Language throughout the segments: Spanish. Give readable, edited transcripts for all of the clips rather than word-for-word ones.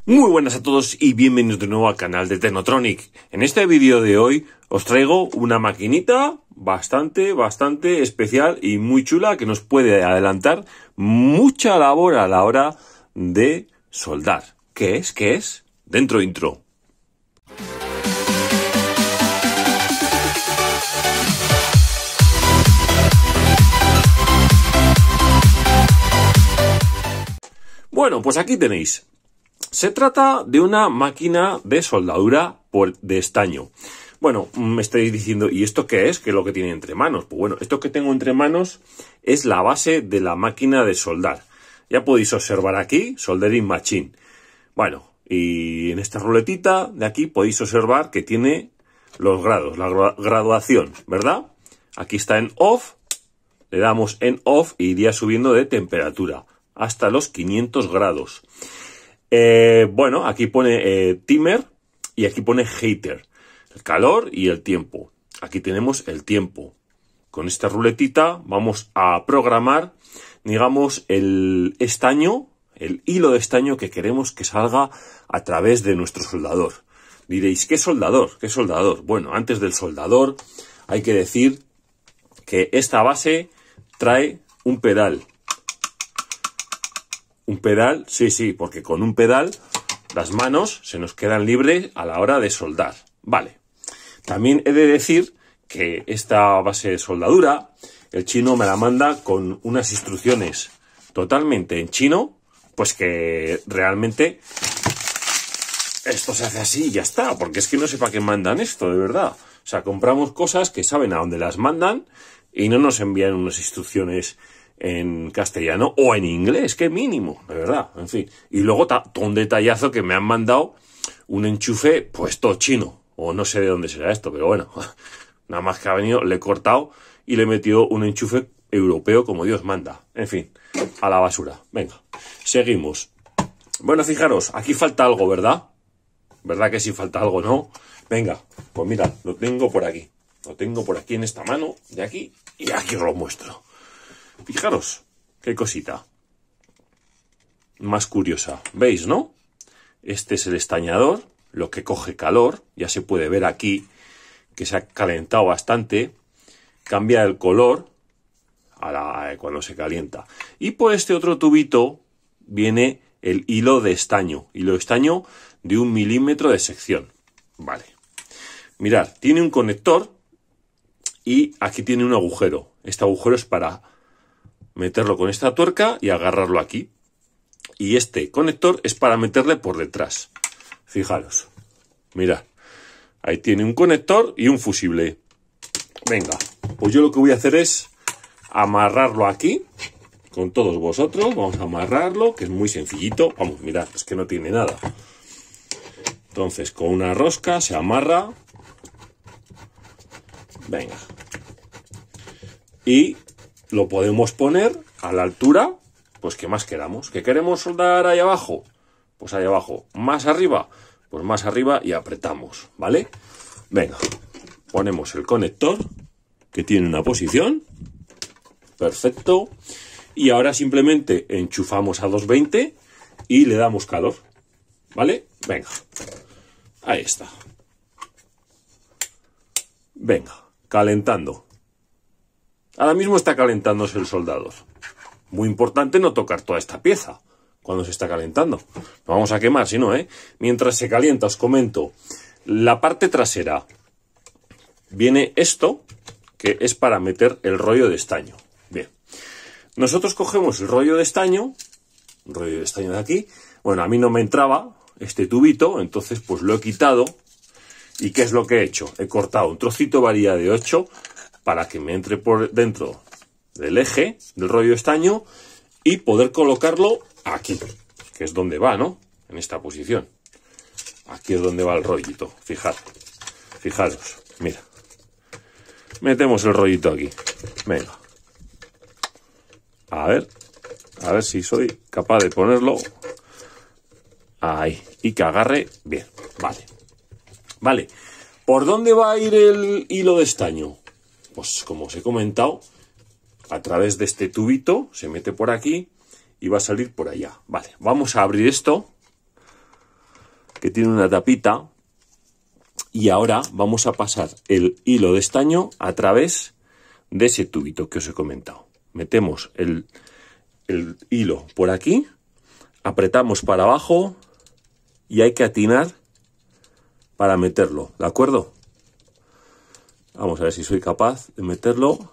Muy buenas a todos y bienvenidos de nuevo al canal de Technotronic. En este vídeo de hoy os traigo una maquinita bastante especial y muy chula que nos puede adelantar mucha labor a la hora de soldar. ¿Qué es? Dentro intro. Bueno, pues aquí tenéis. Se trata de una máquina de soldadura de estaño. Bueno, me estáis diciendo, ¿y esto qué es? ¿Qué es lo que tiene entre manos? Pues bueno, esto que tengo entre manos es la base de la máquina de soldar. Ya podéis observar aquí, Soldering Machine. Bueno, y en esta ruletita de aquí podéis observar que tiene los grados, la graduación, ¿verdad? Aquí está en off, le damos en off y iría subiendo de temperatura hasta los 500 grados. Bueno, aquí pone timer y aquí pone heater, el calor y el tiempo. Aquí tenemos el tiempo. Con esta ruletita vamos a programar, digamos, el estaño, el hilo de estaño que queremos que salga a través de nuestro soldador. Diréis, ¿qué soldador? ¿Qué soldador? Bueno, antes del soldador hay que decir que esta base trae un pedal. Un pedal, sí, porque con un pedal las manos se nos quedan libres a la hora de soldar. Vale. También he de decir que esta base de soldadura, el chino me la manda con unas instrucciones totalmente en chino, pues que realmente esto se hace así y ya está, porque es que no sé para qué mandan esto, de verdad. O sea, compramos cosas que saben a dónde las mandan y no nos envían unas instrucciones en castellano o en inglés, qué mínimo, de verdad, en fin. Y luego un detallazo que me han mandado un enchufe puesto chino, o no sé de dónde será esto, pero bueno, nada más que ha venido, le he cortado y le he metido un enchufe europeo como Dios manda. En fin, a la basura. Venga, seguimos. Bueno, fijaros, aquí falta algo, ¿verdad? ¿Verdad que sí falta algo, no? Venga, pues mira, lo tengo por aquí. Lo tengo por aquí en esta mano, de aquí, y aquí os lo muestro. Fijaros, qué cosita más curiosa. ¿Veis, no? Este es el estañador, lo que coge calor. Ya se puede ver aquí que se ha calentado bastante. Cambia el color cuando se calienta. Y por este otro tubito viene el hilo de estaño. Hilo de estaño de 1 milímetro de sección. Vale. Mirad, tiene un conector y aquí tiene un agujero. Este agujero es para meterlo con esta tuerca y agarrarlo aquí. Y este conector es para meterle por detrás. Fijaros. Mirad. Ahí tiene un conector y un fusible. Venga. Pues yo lo que voy a hacer es amarrarlo aquí. Con todos vosotros. Vamos a amarrarlo. Que es muy sencillito. Vamos, mirad. Es que no tiene nada. Entonces con una rosca se amarra. Venga. Y lo podemos poner a la altura, pues que más queramos. ¿Que queremos soldar ahí abajo? Pues ahí abajo. ¿Más arriba? Pues más arriba y apretamos, ¿vale? Venga, ponemos el conector, que tiene una posición. Perfecto. Y ahora simplemente enchufamos a 220 y le damos calor, ¿vale? Venga, ahí está. Venga, calentando. Ahora mismo está calentándose el soldador. Muy importante no tocar toda esta pieza cuando se está calentando. Lo vamos a quemar, si no, ¿eh? Mientras se calienta, os comento. La parte trasera viene esto, que es para meter el rollo de estaño. Bien. Nosotros cogemos el rollo de estaño de aquí. Bueno, a mí no me entraba este tubito, entonces pues lo he quitado. ¿Y qué es lo que he hecho? He cortado un trocito varilla de 8 para que me entre por dentro del eje del rollo de estaño y poder colocarlo aquí, que es donde va, ¿no? En esta posición. Aquí es donde va el rollito. Fijaros, mira. Metemos el rollito aquí. Venga. A ver si soy capaz de ponerlo ahí y que agarre bien. Vale. ¿Por dónde va a ir el hilo de estaño? Pues como os he comentado, a través de este tubito se mete por aquí y va a salir por allá. Vale, vamos a abrir esto que tiene una tapita. Y ahora vamos a pasar el hilo de estaño a través de ese tubito que os he comentado. Metemos el hilo por aquí, apretamos para abajo y hay que atinar para meterlo, ¿de acuerdo? Vamos a ver si soy capaz de meterlo.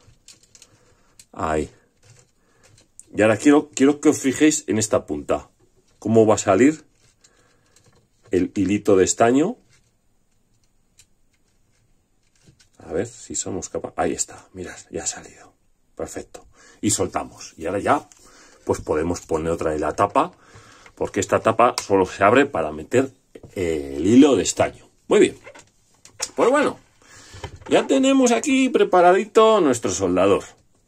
Ahí. Y ahora quiero que os fijéis en esta punta. Cómo va a salir el hilito de estaño. A ver si somos capaces. Ahí está, mirad, ya ha salido. Perfecto. Y soltamos. Y ahora ya, pues podemos poner otra vez la tapa, porque esta tapa solo se abre para meter el hilo de estaño. Muy bien. Pues bueno, ya tenemos aquí preparadito nuestro soldador,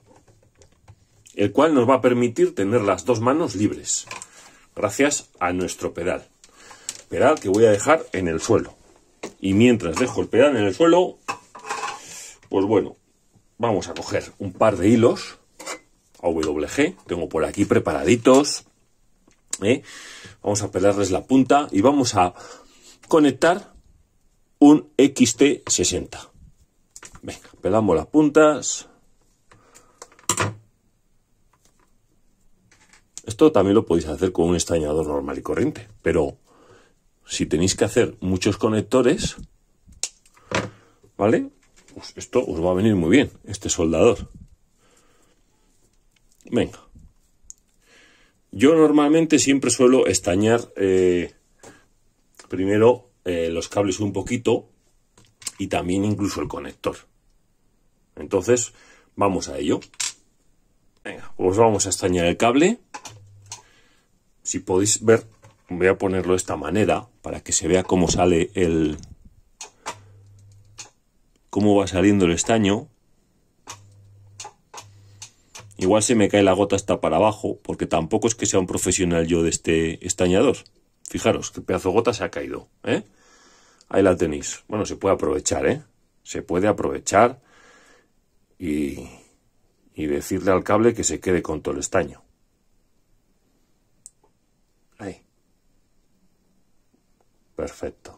el cual nos va a permitir tener las dos manos libres, gracias a nuestro pedal. Pedal que voy a dejar en el suelo. Y mientras dejo el pedal en el suelo, pues bueno, vamos a coger un par de hilos AWG, tengo por aquí preparaditos, vamos a pelarles la punta y vamos a conectar un XT60. Venga, pelamos las puntas. Esto también lo podéis hacer con un estañador normal y corriente, pero si tenéis que hacer muchos conectores, ¿vale? Pues esto os va a venir muy bien, este soldador. Venga. Yo normalmente siempre suelo estañar primero los cables un poquito y también incluso el conector. Entonces, vamos a ello. Venga, pues vamos a estañar el cable. Si podéis ver, voy a ponerlo de esta manera para que se vea cómo sale cómo va saliendo el estaño. Igual se me cae la gota hasta para abajo, porque tampoco es que sea un profesional yo de este estañador. Fijaros qué pedazo de gota se ha caído, ¿eh? Ahí la tenéis. Bueno, se puede aprovechar, ¿eh? Se puede aprovechar y decirle al cable que se quede con todo el estaño. Ahí. Perfecto.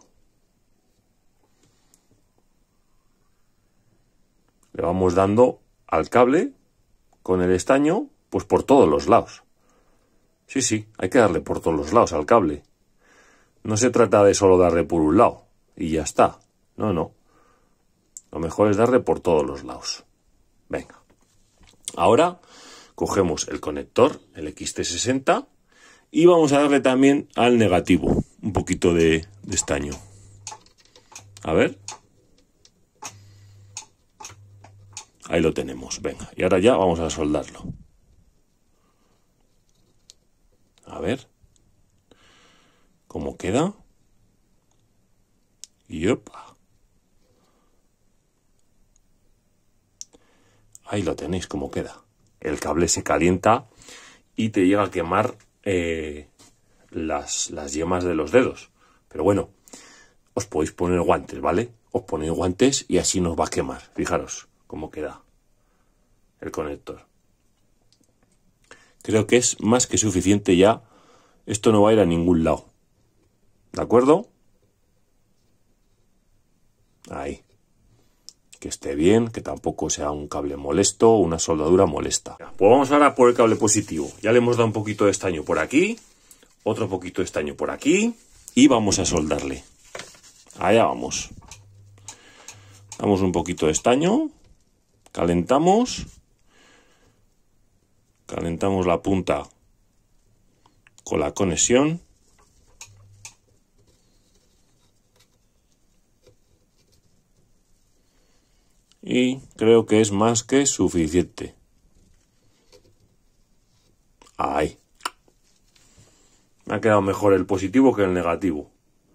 Le vamos dando al cable con el estaño, pues por todos los lados. Sí, sí, hay que darle por todos los lados al cable. No se trata de solo darle por un lado y ya está. No, no. Lo mejor es darle por todos los lados. Venga. Ahora cogemos el conector, el XT60, y vamos a darle también al negativo un poquito de estaño. A ver. Ahí lo tenemos, venga. Y ahora ya vamos a soldarlo. A ver. ¿Cómo queda? Y opa. Ahí lo tenéis, cómo queda. El cable se calienta y te llega a quemar las yemas de los dedos. Pero bueno, os podéis poner guantes, ¿vale? Os ponéis guantes y así nos va a quemar. Fijaros cómo queda el conector. Creo que es más que suficiente ya. Esto no va a ir a ningún lado. ¿De acuerdo? Ahí. Que esté bien, que tampoco sea un cable molesto o una soldadura molesta. Pues vamos ahora por el cable positivo. Ya le hemos dado un poquito de estaño por aquí, otro poquito de estaño por aquí y vamos a soldarle. Allá vamos. Damos un poquito de estaño, calentamos la punta con la conexión. Y creo que es más que suficiente. Ahí. Me ha quedado mejor el positivo que el negativo.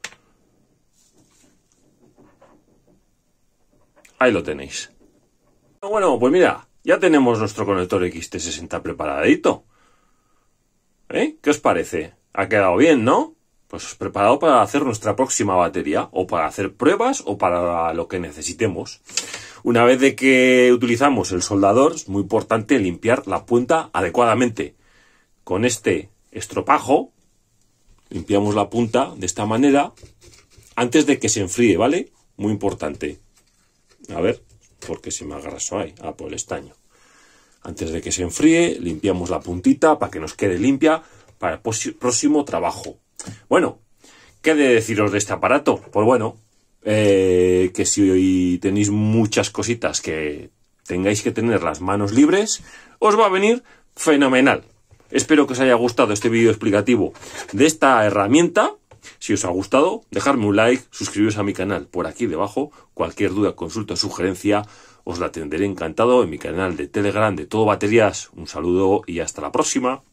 Ahí lo tenéis. Bueno, pues mira, ya tenemos nuestro conector XT60 preparadito. ¿Qué os parece? Ha quedado bien, ¿no? Pues preparado para hacer nuestra próxima batería, o para hacer pruebas, o para lo que necesitemos. Una vez de que utilizamos el soldador, es muy importante limpiar la punta adecuadamente. Con este estropajo limpiamos la punta de esta manera antes de que se enfríe, ¿vale? Muy importante. A ver, ¿por qué se me agarra eso ahí? Ah, por el estaño. Antes de que se enfríe, limpiamos la puntita para que nos quede limpia para el próximo trabajo. Bueno, ¿qué he de deciros de este aparato? Pues bueno, que si hoy tenéis muchas cositas que tengáis que tener las manos libres, os va a venir fenomenal. Espero que os haya gustado este vídeo explicativo de esta herramienta. Si os ha gustado, dejadme un like, suscribiros a mi canal por aquí debajo. Cualquier duda, consulta o sugerencia, os la atenderé encantado en mi canal de Telegram de Todo Baterías. Un saludo y hasta la próxima.